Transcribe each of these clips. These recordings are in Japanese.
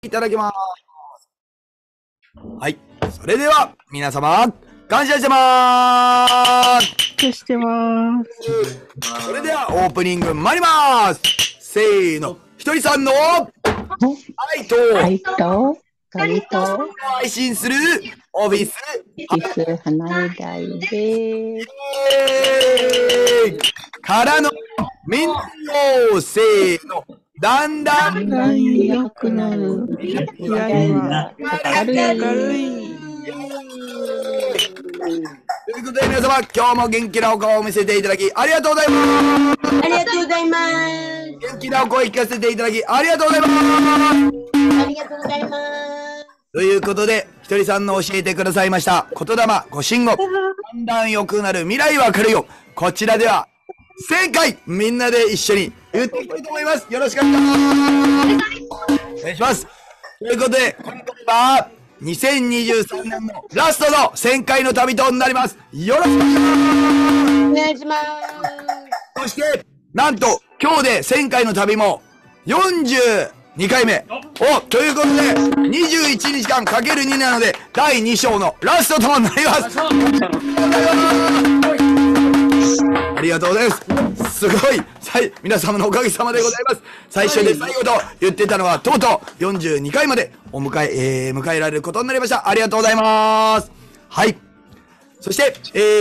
いただきます。はい。それでは、皆様、感謝してまーす。 感謝してまーす。それでは、オープニング参りまーす。せーの。ひとりさんの愛と配信するオフィス花井大です。 からのみんなのせーの。だんだん良くなる未来は明るい。 ということで皆様、今日も元気なお顔を見せていただきありがとうございます。 ありがとうございます。 元気なお声聞かせていただきありがとうございます。 ありがとうございます。 ということで、ひとりさんの教えてくださいました言霊ご神語、だんだん良くなる未来は来るよ。こちらでは正解みんなで一緒に言っていきたいと思います。よろしくお願いします。ということで、今回は2023年のラストの1000回の旅となります。よろしくお願いします。 そして、なんと今日で1000回の旅も42回目。ということで、21日間かける2なので、第2章のラストとなります。ありがとうございます。すごい、皆様のおかげさまでございます。最初で最後と言ってたのは、とうとう42回まで迎えられることになりました。ありがとうございます。はい。そして、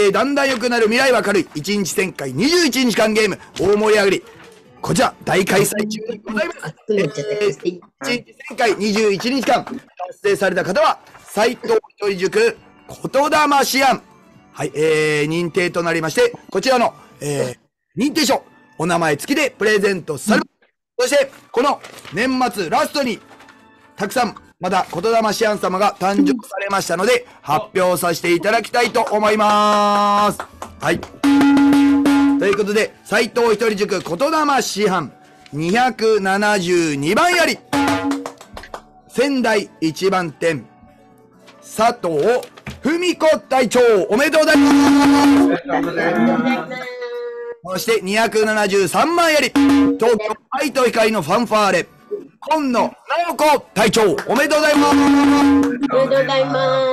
だんだん良くなる未来は明るい1日1000回21日間ゲーム大盛り上がり。こちら、大開催中でございます。1日1000回21日間達成された方は、斉藤ひとり塾言霊師案。はい、認定となりまして、こちらの、認定書、お名前付きでプレゼントされます。そして、この年末ラストに、たくさん、また言霊師案様が誕生されましたので、発表させていただきたいと思います。はい。ということで、斉藤ひとり塾言霊師範272番やり、仙台一番店、佐藤文子隊長、おめでとうございます。そして273番やり、東京愛と光のファンファーレ、今野直子隊長、おめでとうございます。 おめでとうございます。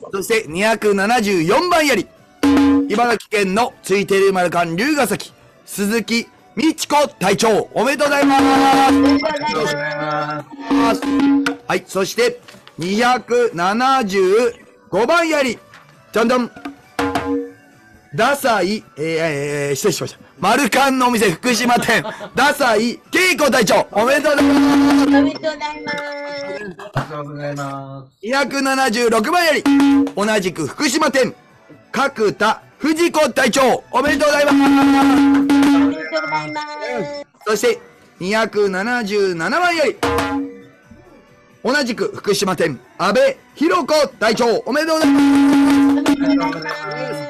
そして274番やり、茨城県のついてる丸館龍ヶ崎、鈴木美智子隊長、おめでとうございます。 おめでとうございます。 はい、そして275番やり、じゃんじゃん、ダサイ、失礼しました。丸館のお店福島店、ダサイ恵子隊長、おめでとうございます。 おめでとうございます。 ありがとうございます。 276番やり、同じく福島店、角田藤子隊長、おめでとうございます。 おめでとうございます。 そして277番より、同じく福島店、安倍博子隊長、おめでとうございます。 おめでとうございます。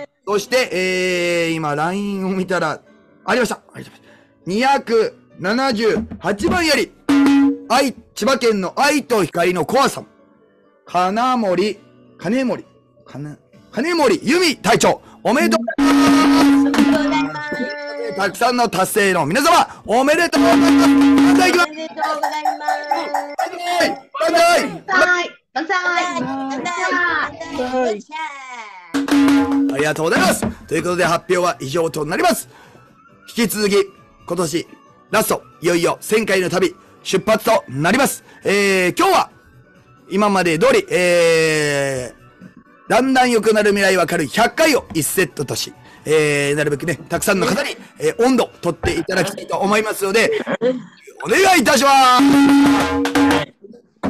そして、今 LINE を見たらありました。278番より、千葉県の愛と光のコアさん、金森由美隊長、おめでとうございます。たくさんの達成の皆様、おめでとうございます。 おめでとうございます。 ありがとうございます。ということで発表は以上となります。引き続き、今年ラスト、いよいよ1000回の旅、出発となります。今日は、今まで通り、だんだん良くなる未来は明るい100回を1セットとし、なるべくね、たくさんの方に、温度取っていただきたいと思いますので、お願いいたします。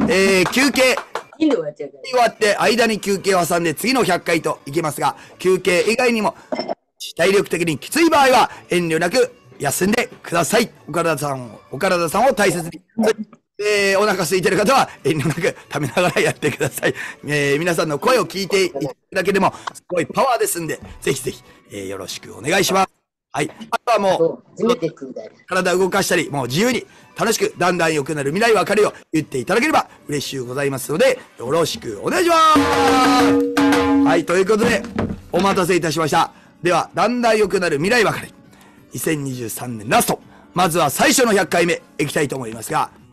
休憩。終わって間に休憩を挟んで次の100回といきますが、休憩以外にも体力的にきつい場合は遠慮なく休んでください。お体さんを大切に。お腹空いてる方は遠慮なく食べながらやってください。皆さんの声を聞いていただくだけでもすごいパワーですんで、ぜひぜひ、よろしくお願いします。はい。あとはもう、体を動かしたり、もう自由に楽しくだんだん良くなる未来は明るいを言っていただければ嬉しゅうございますので、よろしくお願いします。はい。ということで、お待たせいたしました。では、だんだん良くなる未来は明るい。2023年ラスト。まずは最初の100回目いきたいと思いますが、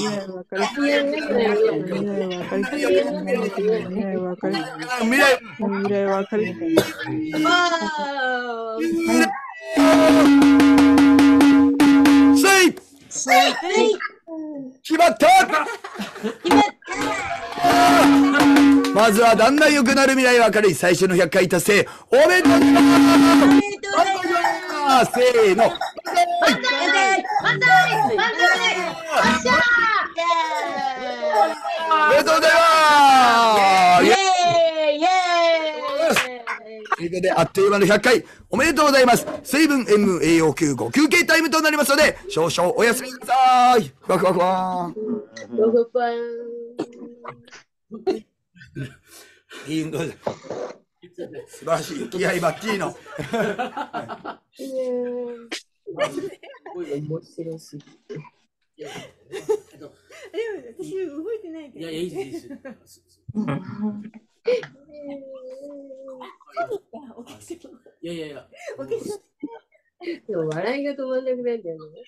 未来は明るい。未来は明るい。未来は明るい。 未来未来は明るい。 せい決まったまずはだんだん良くなる未来は明るい最初の100回達成おめでとうございますせーのおめでとうございますということで、あっという間の100回、おめでとうございます。水分、塩分、栄養休憩、休憩タイムとなりますので、少々お休みください。ふわふわふわいい運動です。素晴らしい。気合いバッチリの。 面白すぎて。 私動いてないいや、いいです。いや。 でも笑いが止まんなくなるんだよね。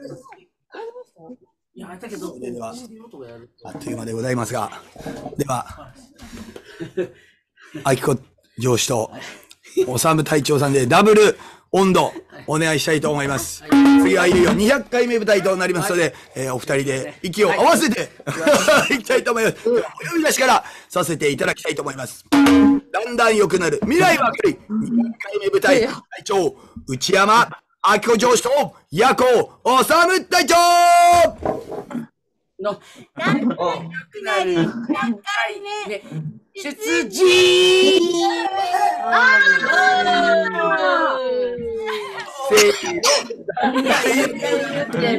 いや、だけど、 それではあっという間でございますが、では、あきこ上司とおさむ隊長さんでダブル温度お願いしたいと思います。次はいよいよ200回目舞台となりますので、お二人で息を合わせていきたいと思います。お呼び出しからさせていただきたいと思います。だんだん良くなる未来は明るい200回目舞台隊長内山あきこ上司とヤコおさむ隊長のだんだん良くなる100回目出陣せーの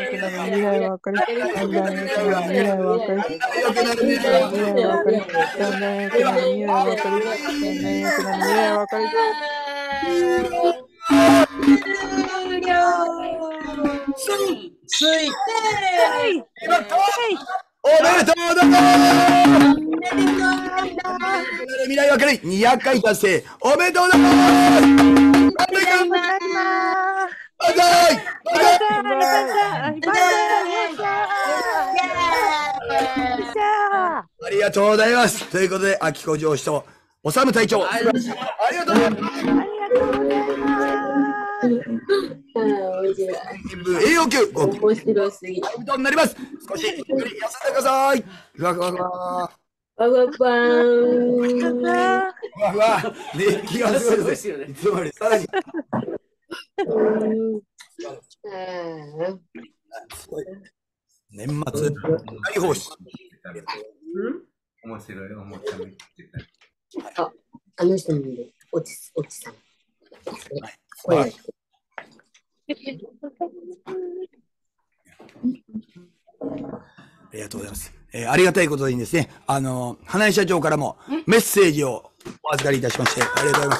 良くなる未来は明るい。だんだん良くなる未来は明るい。 良くなる未来は未来は明るい。だんだん良くなる未来は明るい。だんだん良くなる未来は明るい。 おめでとうございます未来は明るい200回達成おめでとうございますバイバイありがとうございます。ということで、秋子上司と、おさむ隊長、ありがとうございます。栄養球、 面白すぎ。 ことになります。少しゆっくり休んでください。ふわふわふわ。 わわわーん。 ふわふわ。熱気がすごいですね。いつもよりさらに。年末大放出。 面白いおもちゃ見てあ、あの人もいる。おちさん。 はい。ありがとうございます。ありがたいことにですね、花井社長からもメッセージをお預かりいたしまして、ありがとうございます。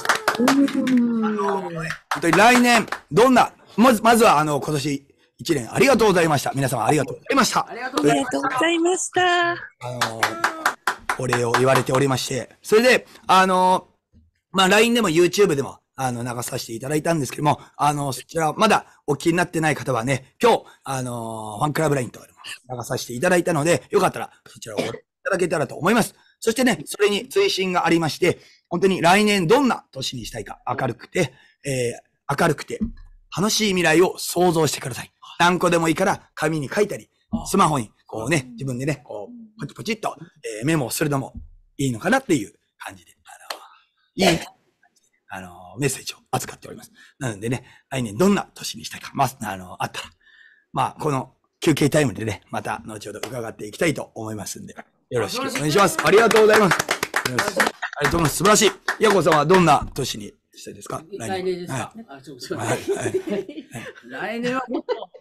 本当に来年、どんな、まずは今年1年ありがとうございました。皆様ありがとうございました。 ありがとうございました。 お礼を言われておりまして、それで、LINE でも YouTube でも、流させていただいたんですけども、そちら、まだお気になってない方はね、今日、ファンクラブ LINE とかでも流させていただいたので、よかったら、そちらをご覧いただけたらと思います。そしてね、それに追伸がありまして、本当に来年どんな年にしたいか、明るくて、楽しい未来を想像してください。何個でもいいから、紙に書いたり、スマホに、こうね、自分でね、こう、ポチポチっと、メモをするのもいいのかなっていう感じで、いいメッセージを扱っております。なのでね、来年どんな年にしたいか、あったら、この休憩タイムでね、また後ほど伺っていきたいと思いますんで、よろしくお願いします。ありがとうございます。ありがとうございます。素晴らしい。ヤコさんはどんな年にしたいですか？ 来年ですか？ はい。 来年はもっと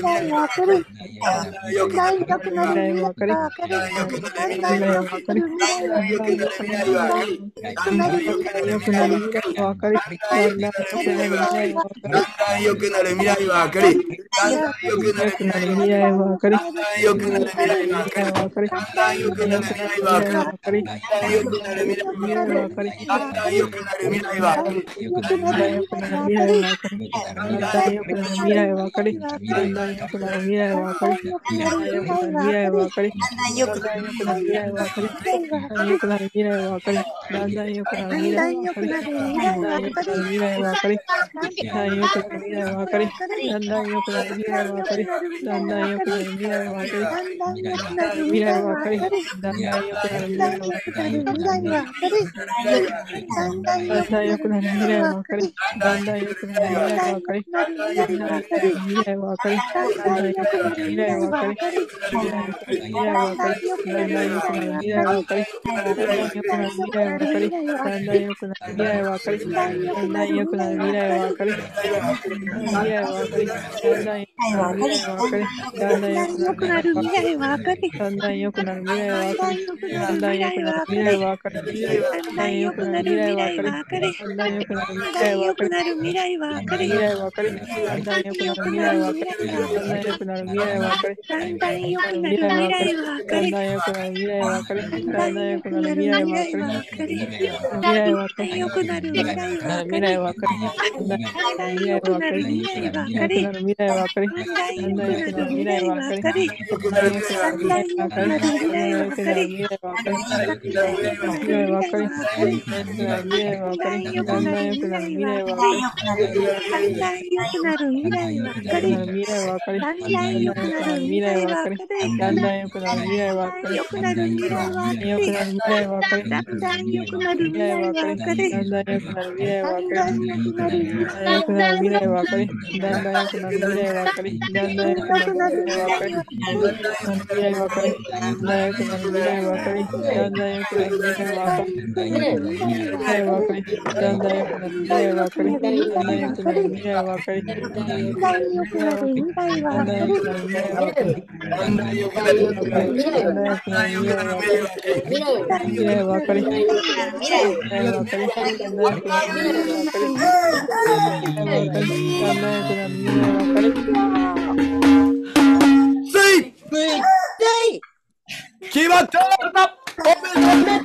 決まったおめでと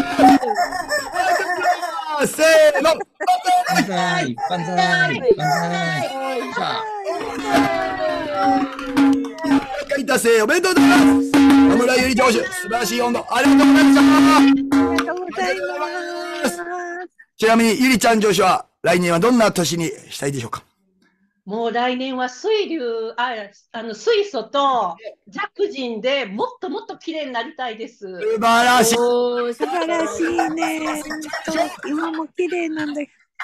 うせーの万歳万歳万歳大達成おめでとうございます野村ゆり投手素晴らしい温度ありがとうございましたありがとうございます。 ちなみにゆりちゃん女子は来年はどんな年にしたいでしょうか。 もう来年は水素と弱人でもっともっと綺麗になりたいです。 素晴らしい素晴らしいね。今も綺麗なんだけ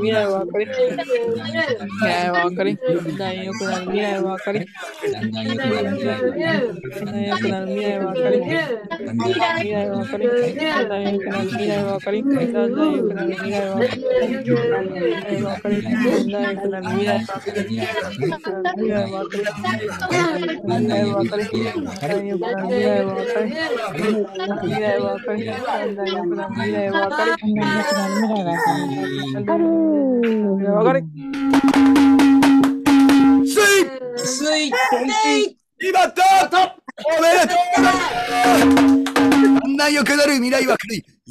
未来は明るい。未来は明るい。だんだん良くなる未来は明るい。 だんだん良くなる未来は明るい。 だんだん良くなる未来は明るい。未来は明るい。だんだん良くなる未来は明るい。だんだん良くなる未来は明るい。未来は明るい。だんだん良くなる未来は明るい。未来は明るい。未来は明るい。だんだん良くなる未来は明るい。だんだん良くなる未来は明るい。未来は明るい。だんだん良くなる未来は明るい。 スイスイ今とおめでとうございます。だんだん良くなる未来は明るい。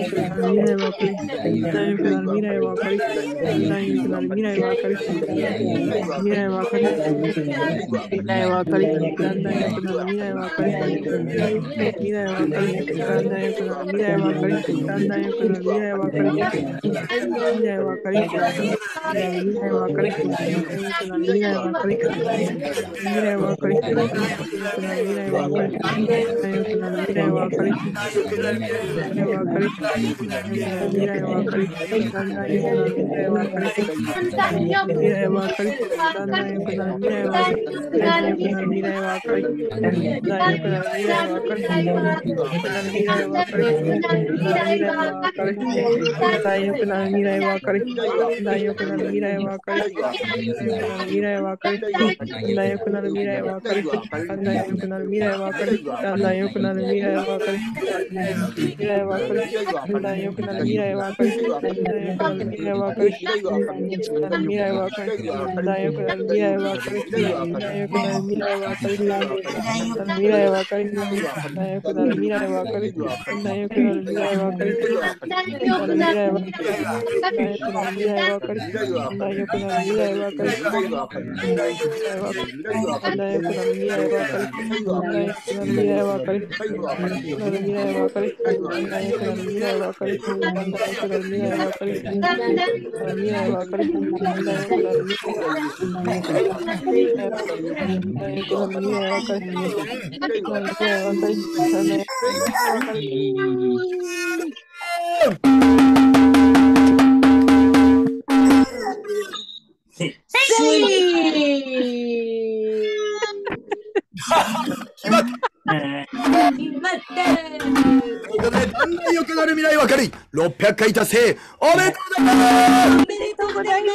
良くなる未来は明るい。600回達成。おめでとうございます。 おめでとうございます。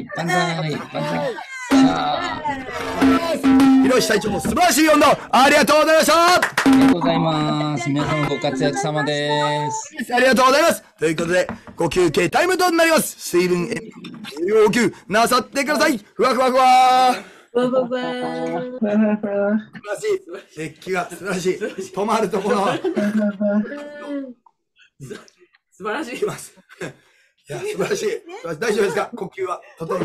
万歳。ひろし隊長も素晴らしい温度ありがとうございました。 ありがとうございます。皆様ご活躍様です。 ありがとうございます。ということで、ご休憩タイムとなります。水分、要求なさってください。ふわふわふわわわわ。 素晴らしい。熱気が素晴らしい。止まるところ。 素晴らしい。 いや、素晴らしい。大丈夫ですか？呼吸は整って。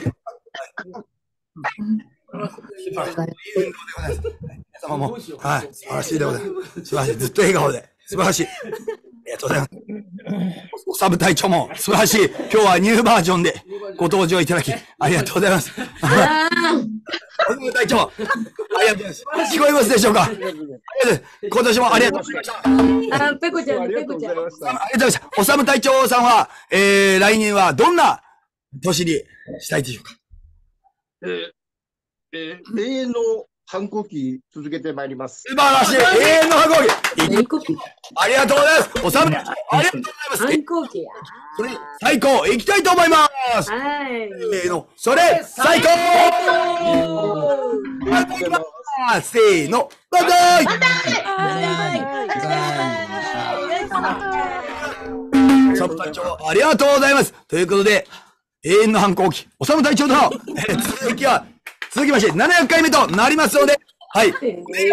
皆様も、はい、素晴らしいでございます。素晴らしい。ずっと笑顔で。素晴らしい。ありがとうございます。おサブ隊長も素晴らしい。今日はニューバージョンでご登場いただき、ありがとうございます。おサブ隊長、ありがとうございます。聞こえますでしょうか？今年もありがとうございました。 あ、ペコちゃん、ペコちゃん。 ありがとうございました。おサブ隊長さんは、来年はどんな年にしたいでしょうか？ 永遠の反抗期続けてまいります。 素晴らしい。永遠の反抗期。ありがとうございます。おさむ、ありがとうございます。 反抗期や。 それ、最高、行きたいと思います。 はい。 それ、最高。せーの、バイバイ。サブ隊長、ありがとうございます。ということで、永遠の反抗期、おさむ隊長の、続きまして、700回目となりますので、はい。お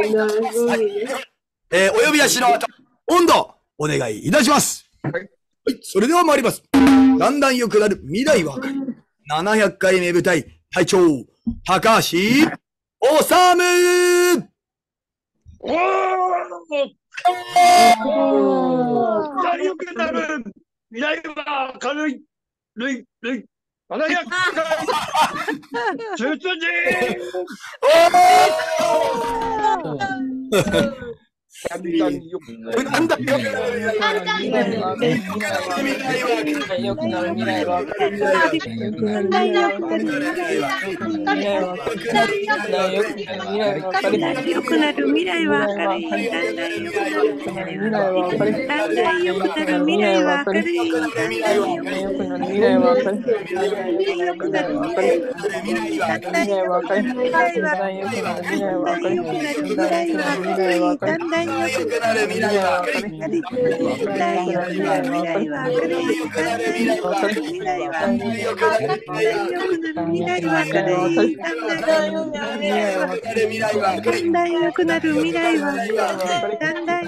呼び出しの後、温度、お願いいたします。はい。それでは参ります。だんだん良くなる未来は明るい。700回目舞台、隊長、高橋、おさむ良くなる未来は明るい。700回出陣なんだよくなる未来は良くなる未来は明るい。良くなる未来は明るい。良くなる未来は明るい。だんだん良くなる未来は明るい。だんだん良くなる未来は明るい。だんだん良くなる未来は明るい。良くなる未来は明るい。だんだん良くなる未来は明るい。だんだん良くなる未来は明るい。だんだん良くなる未来は明るい。だんだん良くなる未来は明るい。だんだん良くなる未来は明るい。だんだん良くなる未来は明るい。だんだん良くなる未来は明るい。だんだん良くなる未来は明るい。だんだん良くなる未来は明るい。だんだん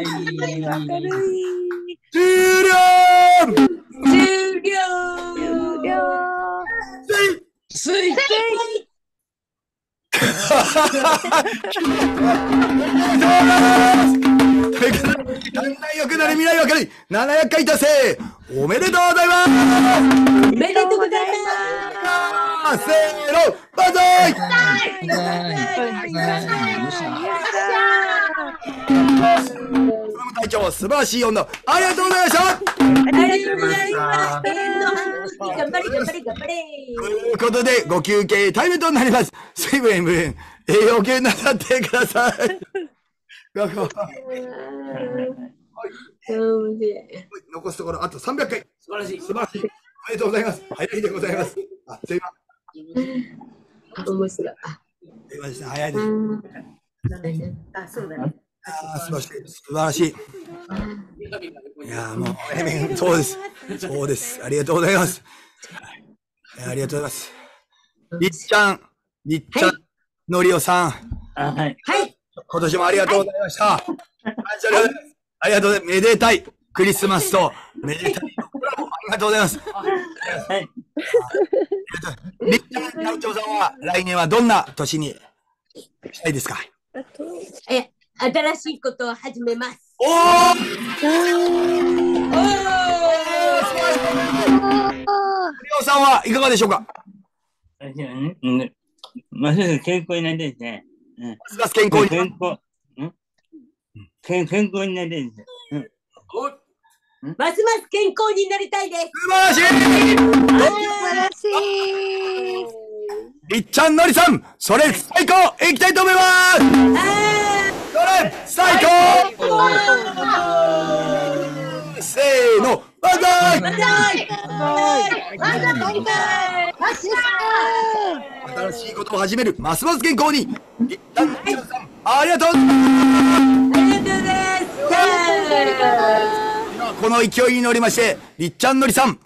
終了スイということで、だんだん良くなる未来は明るい700回達成おめでとうございますおめでとうございます。 せーの、バンザイ隊長、素晴らしい温度、ありがとうございましたありがとうございます。頑張れ、頑張れ、頑張れ。 ということで、ご休憩タイムとなります。水分、塩分、栄養系なさってください。残すところあと300回。 素晴らしい。 素晴らしい。おめでとうございます。早いでございます。あ、すいません。 面白い。 すいません、早いです。 あ、そうだね。 素晴らしい。いや、もう、そうです。そうです。ありがとうございます。ありがとうございます。りっちゃん、のりおさん。 はい。 今年もありがとうございました。ありがとうございます。めでたいクリスマスと、めでたい。ありがとうございます。 はい。 りっちゃん、なおちょうさんは、来年はどんな年にしたいですか？ 新しいことを始めます。 おー！りおさんはいかがでしょうか？ ますます健康になりたいですね。 ますます健康に。 健康になりたいです。 ますます健康になりたいです。 素晴らしい！ 素晴らしい。 りっちゃん、のりさん、それ最高いきたいと思います。それ最高！せーの、バンザイ！新しいことを始める、ますます健康に。りっちゃん、のりさん、ありがとうございます。 ありがとうございます。 この勢いに乗りまして、りっちゃん、のりさん、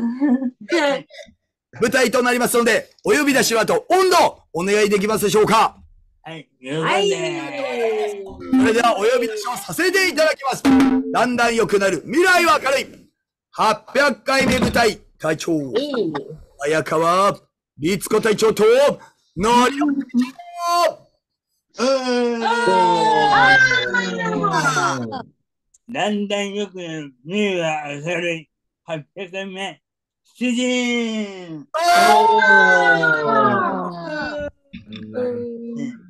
舞台となりますので、お呼び出しの後、温度、お願いできますでしょうか？ はい。 それではお呼び出しをさせていただきます。だんだん良くなる未来は明るい。800回目舞台、隊長、綾川律子隊長と、のりお隊長。 だんだん良くなる未来は明るい。800回目。主人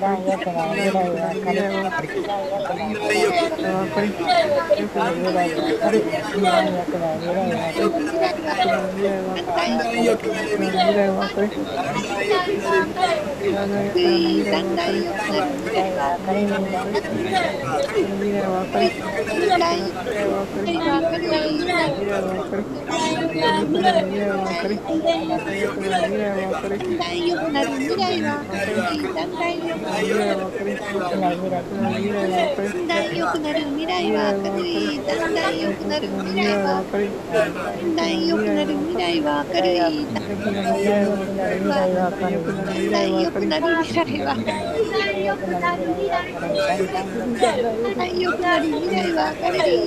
だん良くなる未来は明るい。だんだん良くなる未来は明るい。だんだん良くなる未来は明るい。 未来は明るい。だんだん良くなる未来は明るい。 未来は明るい。 未来は明るい。未来は明るい。未来は明るい。未来は明るい。未来は明るい。未来は明るい。未来は明るい。 だんだん良くなる未来は明るい。だんだん良くなる未来は明るい。だんだん良くなる未来は明るい。だんだん良くなる未来は明るい。だんだん良くなる未来は明るい。だんだん良くなる未来は明るい。だんだん良くなる未来は明るい。だんだん良くなる未来は明るい。だんだん良くなる未来は明るい。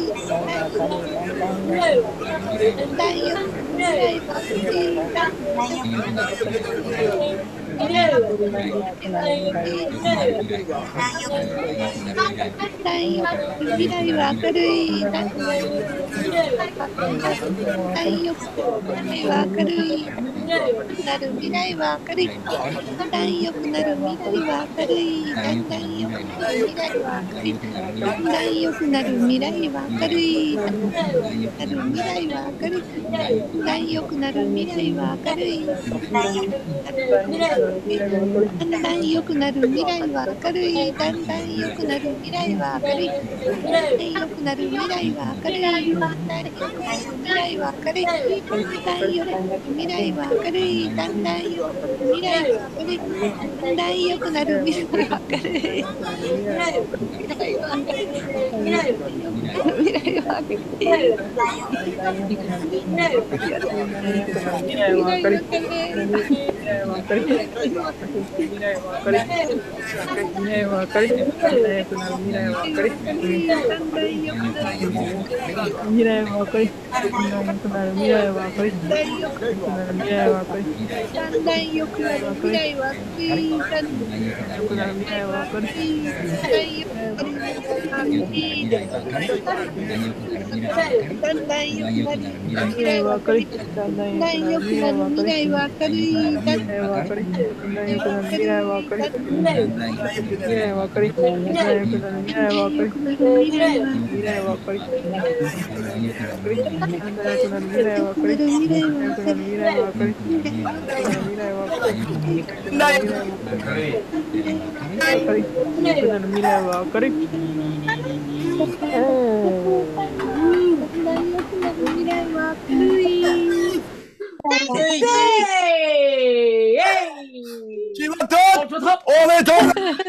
決まったおめでとう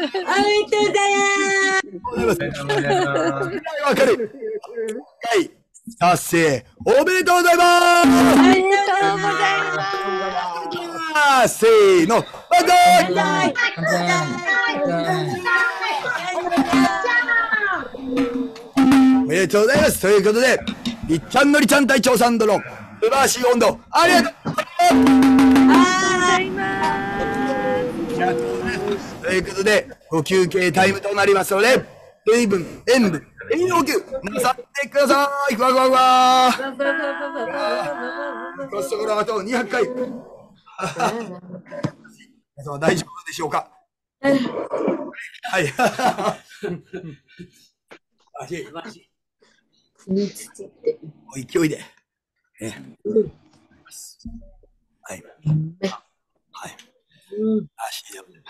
わかるはい達成おめでとうございますありがとうございますせーのバイバイおめでとうございますということでりっちゃんのりちゃん隊長さんとの素晴らしい温度ありがとうございますということでご休憩タイムとなりますので水分、塩分、栄養補給なさってください。ふわふわふわ。コストコのあと200回。皆様大丈夫でしょうか。はい。勢いで。はい。はい。足でおります。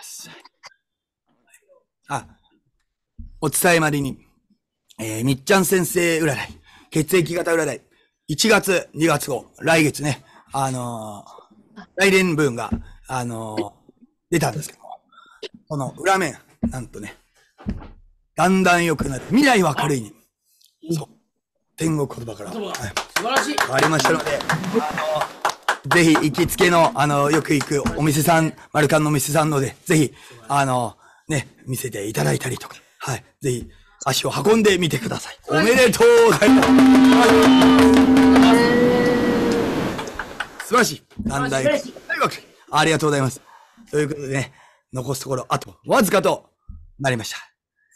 お伝えまでに、みっちゃん先生占い、血液型占い、1月、2月号、来月ね、来年分が、出たんですけど、この裏面、なんとね、だんだん良くなる、未来は明るいに、そう、天国言葉から、はい、 素晴らしい。 ありましたので、ぜひ行きつけの、よく行くお店さん、マルカンのお店さんので、ぜひ、ね、見せていただいたりとか、はい。ぜひ、足を運んでみてください。おめでとうございます。素晴らしい。難題。ありがとうございます。ということでね、残すところ、あと、わずかとなりました。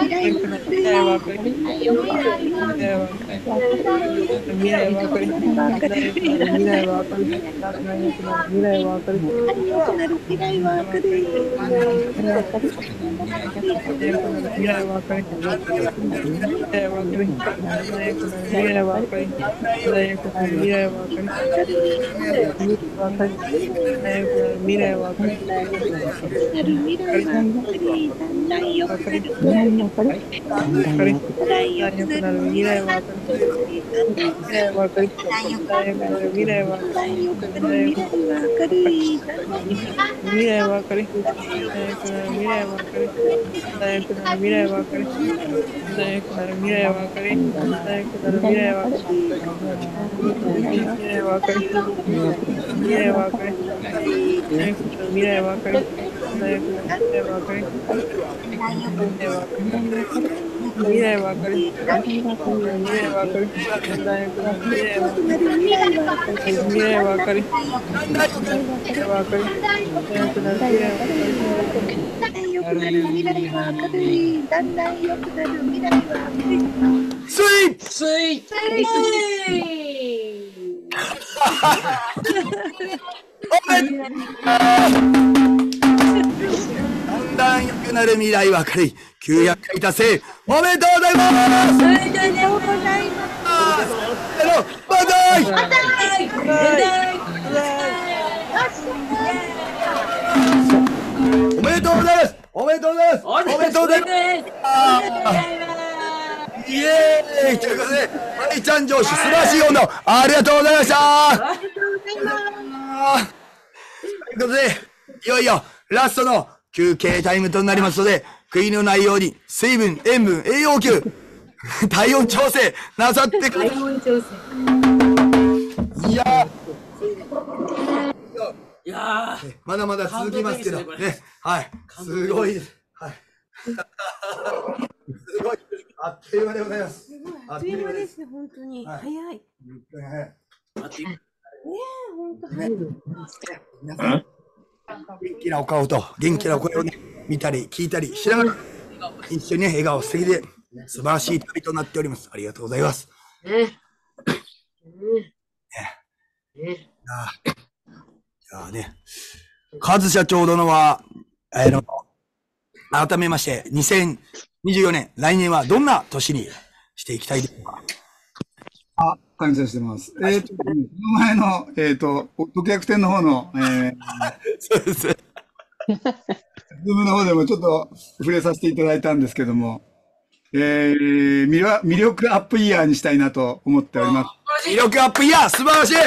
未来は明るい。 未来は明るい。大学の未来は明るい。未来は明るい。未来は明るい。未来は明るい。大学の未来は明るい。未来は明るい。未来は明るい。大学の未来は明るい。 だんだん良くなる未来は明るい。だんだん良くなる未来は明るい。 スイースイだんだん良くなる未来は明るい。900回達成おめでとうございます。 おめでとうございます。 バイバイ。おめでとうございます。おめでとうございます。おめでとうございます。イエーイということで、まりちゃん上司、素晴らしい温度、ありがとうございました。ありがとうございます。ということで、いよいよラストの休憩タイムとなりますので、悔いのないように水分、塩分、栄養球、体温調整なさってください。体温調整。いやー、まだまだ続きますけどね、はい、すごいです。はい。すごい。あっという間でございます。 あっという間ですね、本当に。早い。 早い。 本当早い。 皆さん、元気なお顔と元気な声をね、見たり聞いたりしながら、一緒にね、笑顔素敵で素晴らしい旅となっております。ありがとうございます。じゃあね、カズ社長殿は、改めまして、2024年、来年はどんな年にしていきたいでしょうか。 感謝してます。この前の、時逆転の方の、 そうです。ズームの方でもちょっと触れさせていただいたんですけども、魅力アップイヤーにしたいなと思っております。 魅力アップイヤー、素晴らしい。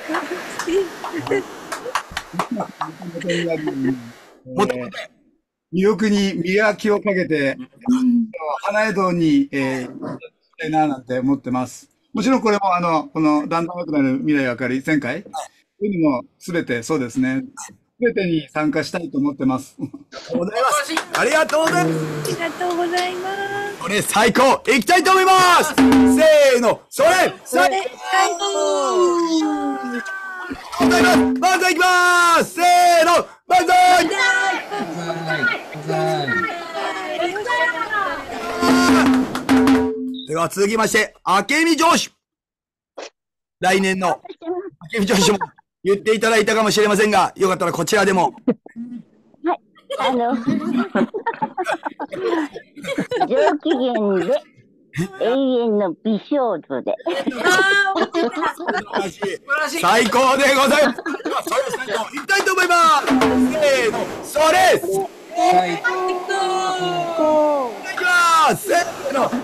魅力に磨きをかけて、花江戸に、したいななんて思ってます。もちろんこれもこのだんだん良くなる未来は明るい1000回、そういうのもすべてそうですね。すべてに参加したいと思ってます。 ありがとうございます。 ありがとうございます。 これ最高いきたいと思います。せーの、それ最高。万歳いきます。せーの、万歳。では続きまして、明美上司。来年の明美上司も言っていただいたかもしれませんが、よかったらこちらでも。 はい、上機嫌で永遠の美少女で。 最高でございます。では、それを最高いきたいと思います。せーの、それ最高いきます。せーの、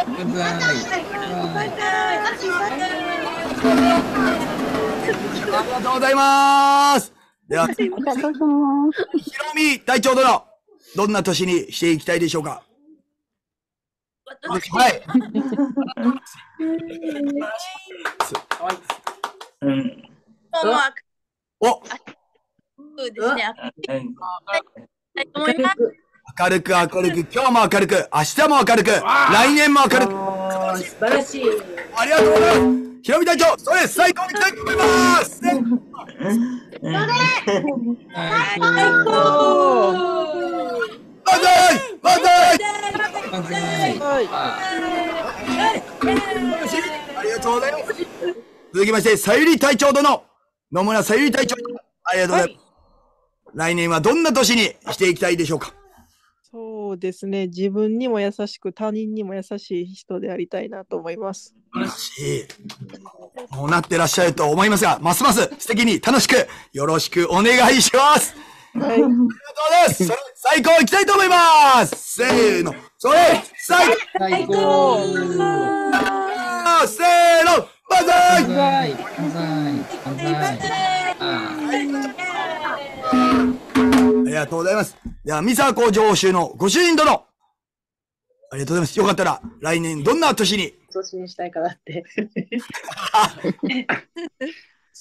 ありがとうございます。では、ひろみ隊長殿、どんな年にしていきたいでしょうか。はい。お。明るく明るく、今日も明るく、明日も明るく、来年も明るく。 素晴らしい。 ありがとうございます。ひろみ隊長、それ最高にいきたいと思います。 最高。万歳万歳万歳。ありがとうございます。続きまして、さゆり隊長殿、野村さゆり隊長、ありがとうございます。来年はどんな年にしていきたいでしょうか。 そうですね、自分にも優しく他人にも優しい人でありたいなと思います。 もうなってらっしゃると思いますが、ますます素敵に楽しくよろしくお願いします。はい、ありがとうございます。それ最高いきたいと思います。せーの、それ最高。せーの、万歳。ありがとうございます。では、美佐子城主のご主人殿、ありがとうございます。よかったら、来年どんな年に年にしたいかなって。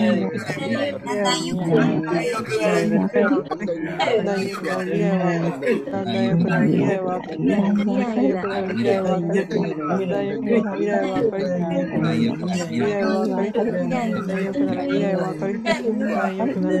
だんだん良くなる未来は明るい。だんだん良くなる未来は明るい。だんだん良くなる未来は明るい。だんだん良くなる未来は明るい。だんだん良くなる未来は明るい。だんだん良くなる未来は明るい。だんだん良くなる未来は明るい。だんだん良くなる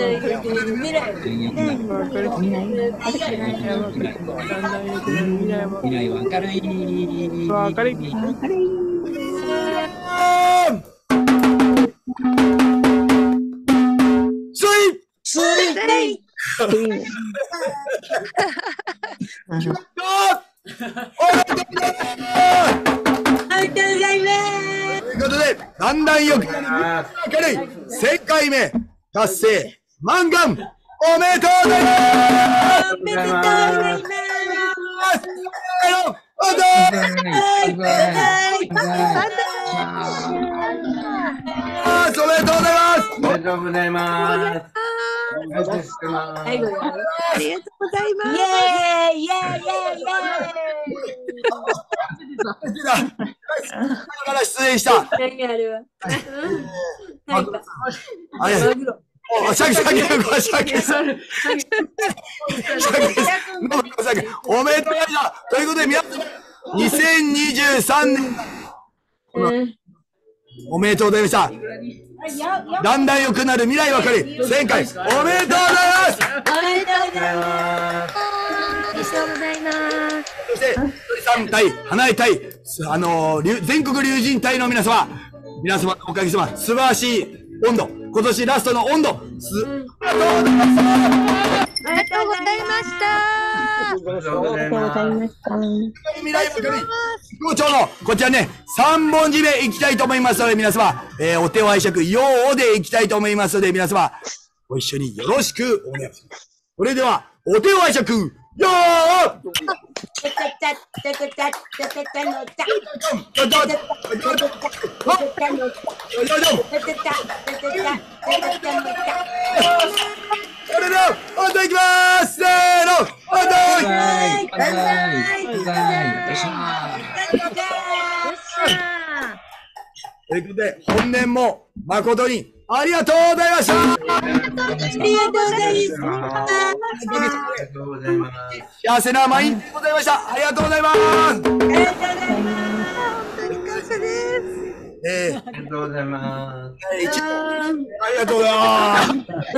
ということで、だんだんよく明るい1000回目達成満願おめでとうございます。おめでとうございます。おめでとうございます。 おめでとうございます。 ありがとうございます。イエーイイエーイイエーイイエーイ。 から出演した。 何あれは。 あれ。シャキシャキおめでとうございました。ということで、皆さん、2023年、おめでとうございました。だんだん良くなる未来ばかり、1000回、おめでとうございます。 おめでとうございます。おめでとうございます。 そして、鳥さん隊、花江隊、全国龍神隊の皆様のおかげさま、素晴らしい温度、今年ラストの温度、ありがとうございました。 ありがとうございました。 ありがとうございました。 未来ばかり、校長のこちらね、3本締めいきたいと思いますので、皆様、お手を拝借、ようでいきたいと思いますので、皆様、ご一緒によろしくお願いします。それでは、お手を拝借、よーそれでは、おといきまーす。せーの、おとい。ということで、本年も誠にありがとうございました。ありがとうございます。幸せな毎日でございました。ありがとうございます。 ありがとうございます。 ありがとうございます。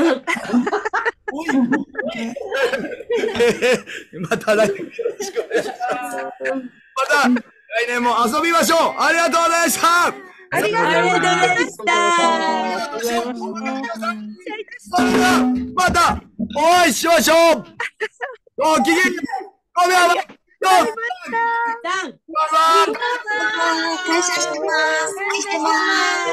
また来年よろしくお願いします。また来年も遊びましょう。ありがとうございました。 ありがとうございました。 またお会いしましょう。ごきげんよう。おめでとうございました。 感謝してます。